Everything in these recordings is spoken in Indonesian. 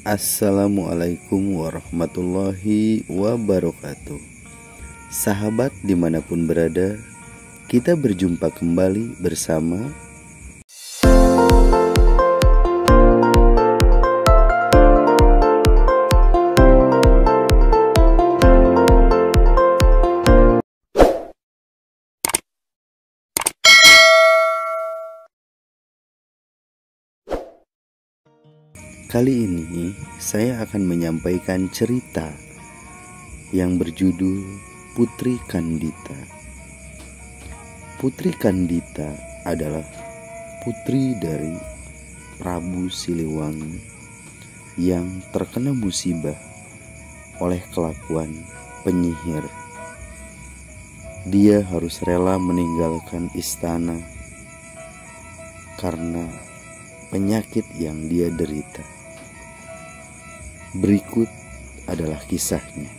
Assalamualaikum warahmatullahi wabarakatuh. Sahabat dimanapun berada, kita berjumpa kembali bersama Kali ini saya akan menyampaikan cerita yang berjudul Putri Kandita. Putri Kandita adalah putri dari Prabu Siliwangi yang terkena musibah oleh kelakuan penyihir. Dia harus rela meninggalkan istana karena penyakit yang dia derita. Berikut adalah kisahnya.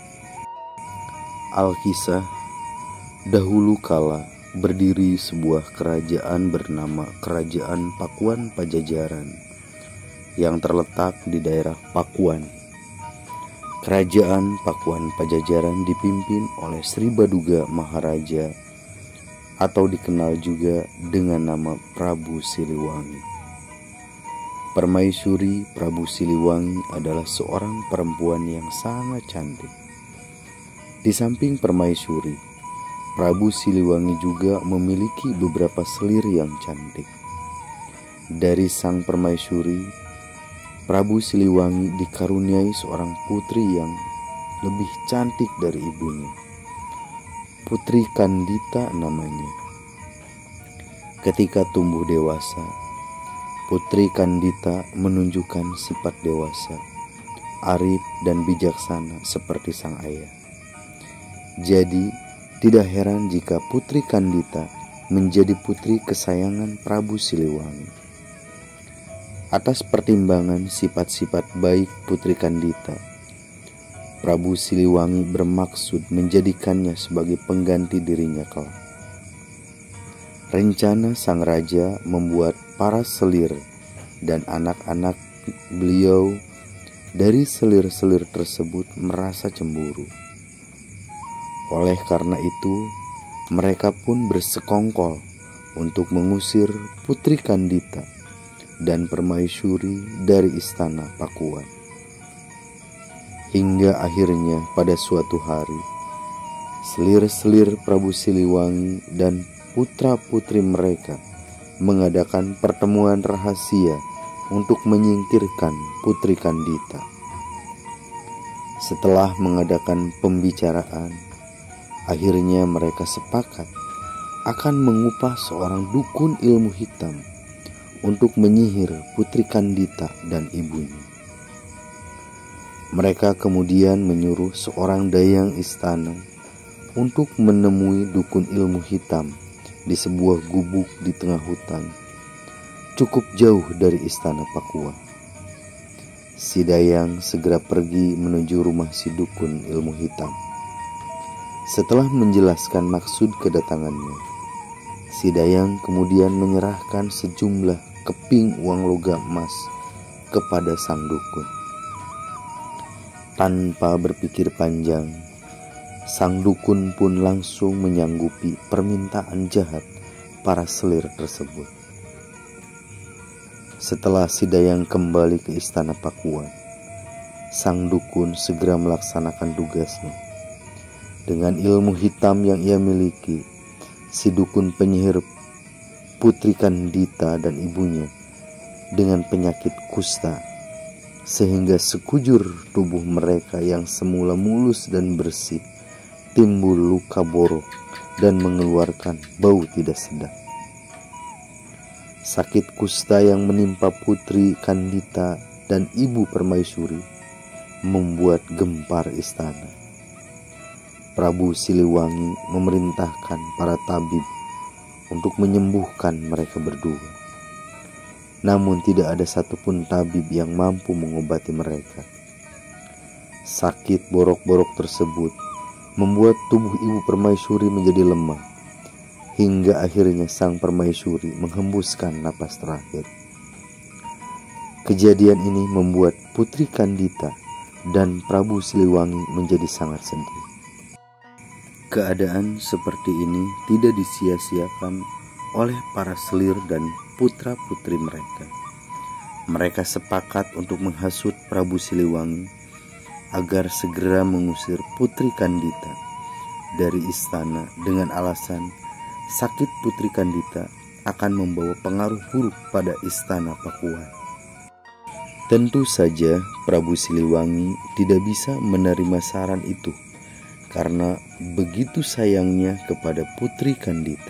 Alkisah, dahulu kala berdiri sebuah kerajaan bernama Kerajaan Pakuan Pajajaran yang terletak di daerah Pakuan. Kerajaan Pakuan Pajajaran dipimpin oleh Sri Baduga Maharaja atau dikenal juga dengan nama Prabu Siliwangi. Permaisuri Prabu Siliwangi adalah seorang perempuan yang sangat cantik. Di samping permaisuri, Prabu Siliwangi juga memiliki beberapa selir yang cantik. Dari sang permaisuri, Prabu Siliwangi dikaruniai seorang putri yang lebih cantik dari ibunya. Putri Kandita namanya. Ketika tumbuh dewasa, Putri Kandita menunjukkan sifat dewasa, arif dan bijaksana seperti sang ayah. Jadi, tidak heran jika Putri Kandita menjadi putri kesayangan Prabu Siliwangi. Atas pertimbangan sifat-sifat baik Putri Kandita, Prabu Siliwangi bermaksud menjadikannya sebagai pengganti dirinya kelak. Rencana sang raja membuat para selir dan anak-anak beliau dari selir-selir tersebut merasa cemburu. Oleh karena itu, mereka pun bersekongkol untuk mengusir Putri Kandita dan permaisuri dari istana Pakuan. Hingga akhirnya pada suatu hari, selir-selir Prabu Siliwangi dan putra-putri mereka mengadakan pertemuan rahasia untuk menyingkirkan Putri Kandita. Setelah mengadakan pembicaraan, akhirnya mereka sepakat akan mengupah seorang dukun ilmu hitam untuk menyihir Putri Kandita dan ibunya. Mereka kemudian menyuruh seorang dayang istana untuk menemui dukun ilmu hitam di sebuah gubuk di tengah hutan, cukup jauh dari istana Pakuan. Si dayang segera pergi menuju rumah si dukun ilmu hitam. Setelah menjelaskan maksud kedatangannya, si dayang kemudian menyerahkan sejumlah keping uang logam emas kepada sang dukun. Tanpa berpikir panjang, sang dukun pun langsung menyanggupi permintaan jahat para selir tersebut. Setelah si dayang kembali ke istana Pakuan, sang dukun segera melaksanakan tugasnya. Dengan ilmu hitam yang ia miliki, si dukun penyihir Putri Kandita dan ibunya dengan penyakit kusta, sehingga sekujur tubuh mereka yang semula mulus dan bersih timbul luka borok dan mengeluarkan bau tidak sedap. Sakit kusta yang menimpa Putri Kandita dan ibu permaisuri membuat gempar istana. Prabu Siliwangi memerintahkan para tabib untuk menyembuhkan mereka berdua. Namun tidak ada satupun tabib yang mampu mengobati mereka. Sakit borok-borok tersebut membuat tubuh ibu permaisuri menjadi lemah, hingga akhirnya sang permaisuri menghembuskan napas terakhir. Kejadian ini membuat Putri Kandita dan Prabu Siliwangi menjadi sangat sedih. Keadaan seperti ini tidak disia-siakan oleh para selir dan putra-putri mereka. Mereka sepakat untuk menghasut Prabu Siliwangi agar segera mengusir Putri Kandita dari istana dengan alasan sakit Putri Kandita akan membawa pengaruh buruk pada istana Pakuan. Tentu saja Prabu Siliwangi tidak bisa menerima saran itu karena begitu sayangnya kepada Putri Kandita.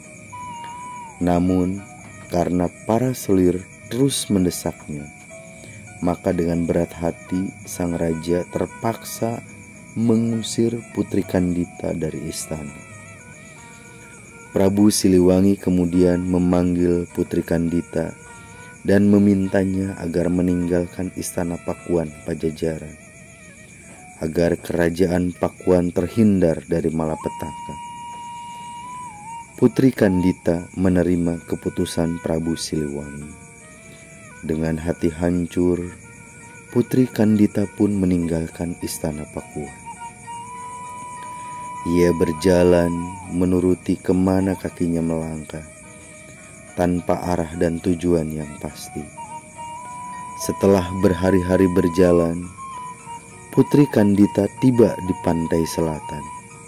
Namun karena para selir terus mendesaknya, maka dengan berat hati sang raja terpaksa mengusir Putri Kandita dari istana. Prabu Siliwangi kemudian memanggil Putri Kandita dan memintanya agar meninggalkan istana Pakuan Pajajaran, agar kerajaan Pakuan terhindar dari malapetaka. Putri Kandita menerima keputusan Prabu Siliwangi. Dengan hati hancur, Putri Kandita pun meninggalkan istana Pakuan. Ia berjalan menuruti kemana kakinya melangkah, tanpa arah dan tujuan yang pasti. Setelah berhari-hari berjalan, Putri Kandita tiba di pantai selatan.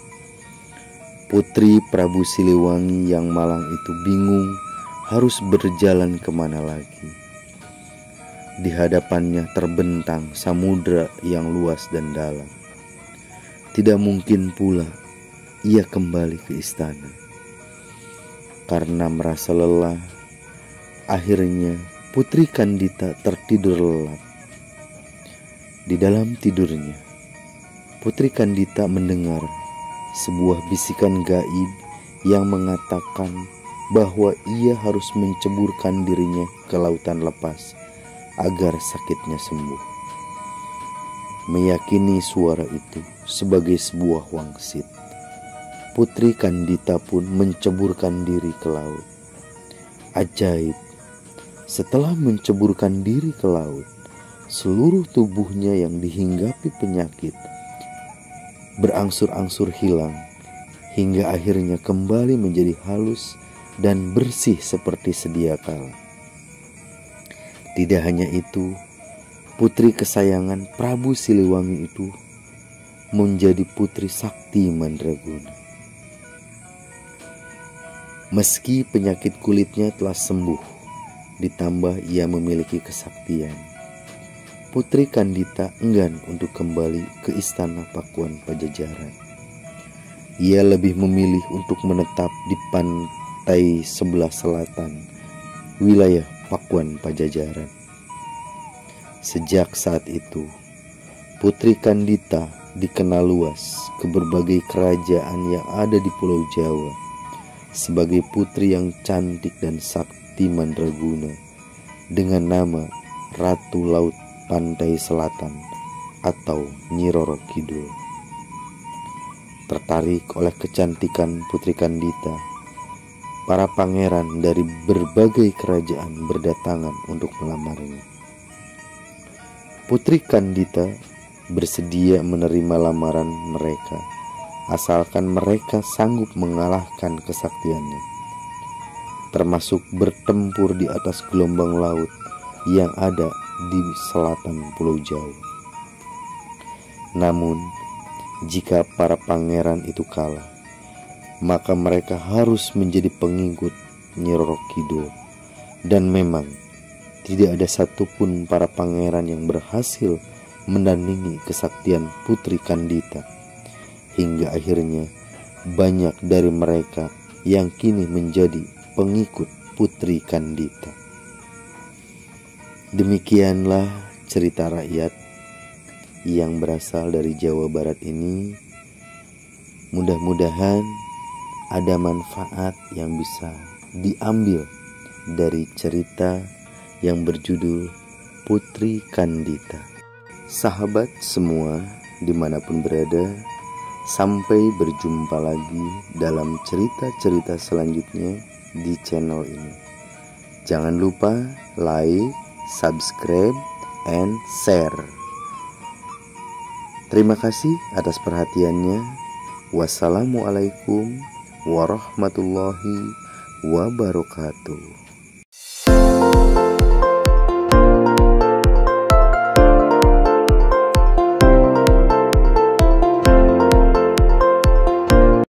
Putri Prabu Siliwangi yang malang itu bingung harus berjalan kemana lagi. Di hadapannya terbentang samudra yang luas dan dalam. Tidak mungkin pula ia kembali ke istana. Karena merasa lelah, akhirnya Putri Kandita tertidur lelap. Di dalam tidurnya, Putri Kandita mendengar sebuah bisikan gaib yang mengatakan bahwa ia harus menceburkan dirinya ke lautan lepas agar sakitnya sembuh. Meyakini suara itu sebagai sebuah wangsit, Putri Kandita pun menceburkan diri ke laut. Ajaib, setelah menceburkan diri ke laut, seluruh tubuhnya yang dihinggapi penyakit berangsur-angsur hilang, hingga akhirnya kembali menjadi halus dan bersih seperti sedia kala. Tidak hanya itu, putri kesayangan Prabu Siliwangi itu menjadi putri sakti mandraguna. Meski penyakit kulitnya telah sembuh, ditambah ia memiliki kesaktian, Putri Kandita enggan untuk kembali ke istana Pakuan Pajajaran. Ia lebih memilih untuk menetap di pantai sebelah selatan wilayah Pakuan Pajajaran. Sejak saat itu, Putri Kandita dikenal luas ke berbagai kerajaan yang ada di Pulau Jawa sebagai putri yang cantik dan sakti mandraguna dengan nama Ratu Laut Pantai Selatan atau Nyi Roro Kidul. Tertarik oleh kecantikan Putri Kandita, para pangeran dari berbagai kerajaan berdatangan untuk melamarnya. Putri Kandita bersedia menerima lamaran mereka, asalkan mereka sanggup mengalahkan kesaktiannya, termasuk bertempur di atas gelombang laut yang ada di selatan Pulau Jawa. Namun, jika para pangeran itu kalah, maka mereka harus menjadi pengikut Nyi Roro Kidul. Dan memang tidak ada satupun para pangeran yang berhasil menandingi kesaktian Putri Kandita, hingga akhirnya banyak dari mereka yang kini menjadi pengikut Putri Kandita. Demikianlah cerita rakyat yang berasal dari Jawa Barat ini. Mudah-mudahan ada manfaat yang bisa diambil dari cerita yang berjudul Putri Kandita. Sahabat semua dimanapun berada, sampai berjumpa lagi dalam cerita-cerita selanjutnya di channel ini. Jangan lupa like, subscribe, and share. Terima kasih atas perhatiannya. Wassalamualaikum warahmatullahi wabarakatuh.